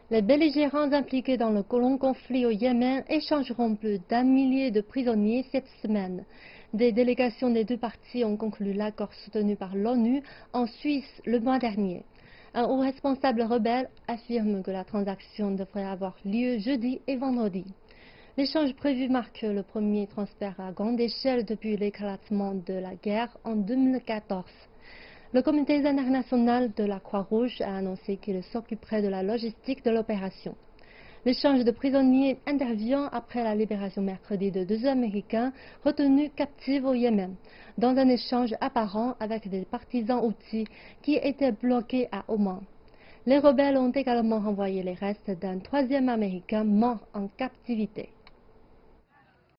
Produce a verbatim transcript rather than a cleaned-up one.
Les belligérants impliqués dans le long conflit au Yémen échangeront plus d'un millier de prisonniers cette semaine. Des délégations des deux parties ont conclu l'accord soutenu par l'ONU en Suisse le mois dernier. Un haut responsable rebelle affirme que la transaction devrait avoir lieu jeudi et vendredi. L'échange prévu marque le premier transfert à grande échelle depuis l'éclatement de la guerre en deux mille quatorze. Le comité international de la Croix-Rouge a annoncé qu'il s'occuperait de la logistique de l'opération. L'échange de prisonniers intervient après la libération mercredi de deux Américains retenus captifs au Yémen, dans un échange apparent avec des partisans houthis qui étaient bloqués à Oman. Les rebelles ont également renvoyé les restes d'un troisième Américain mort en captivité.